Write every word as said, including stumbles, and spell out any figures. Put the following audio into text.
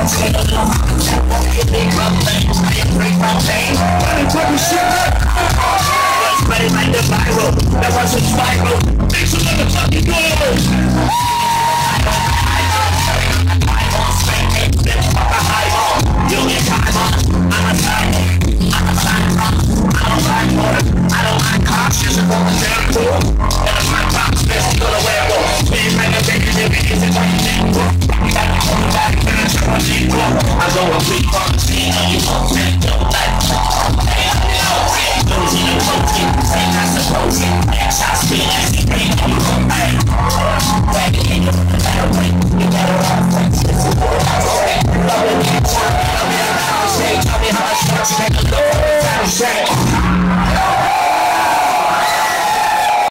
Spread like the viral, that was a spiral. Make some motherfucking noise. I won't spend it, bitch, fuck a high ball. You get time on, I'm a time, I'm a time from. I don't like water, I don't like cops, just a woman there too. And if my pops, bitch, you gonna wear one. Please make a big if it isn't what you think. You gotta hold back, finish what you do. I go a week on the scene, and you won't take.